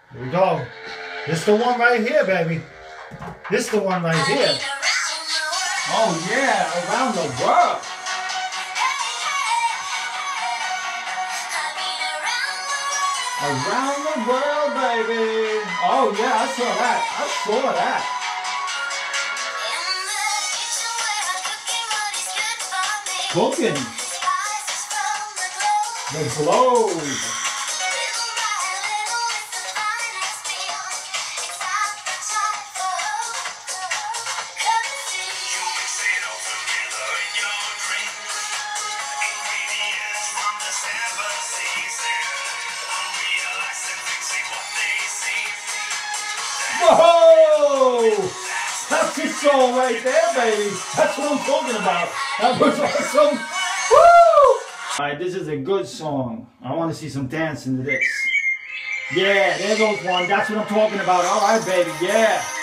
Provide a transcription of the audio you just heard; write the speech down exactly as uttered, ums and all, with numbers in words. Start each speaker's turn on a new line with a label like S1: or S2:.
S1: Here we go. This the one right here, baby. This the one right here. Oh yeah, around the world. Around the world, baby. Oh yeah, I saw that. I saw that. Cooking. The globe. Whoa! That's the song right there, baby. That's what I'm talking about. That was awesome. Woo! Alright, this is a good song. I want to see some dancing to this. Yeah, there goes one. That's what I'm talking about. Alright, baby. Yeah.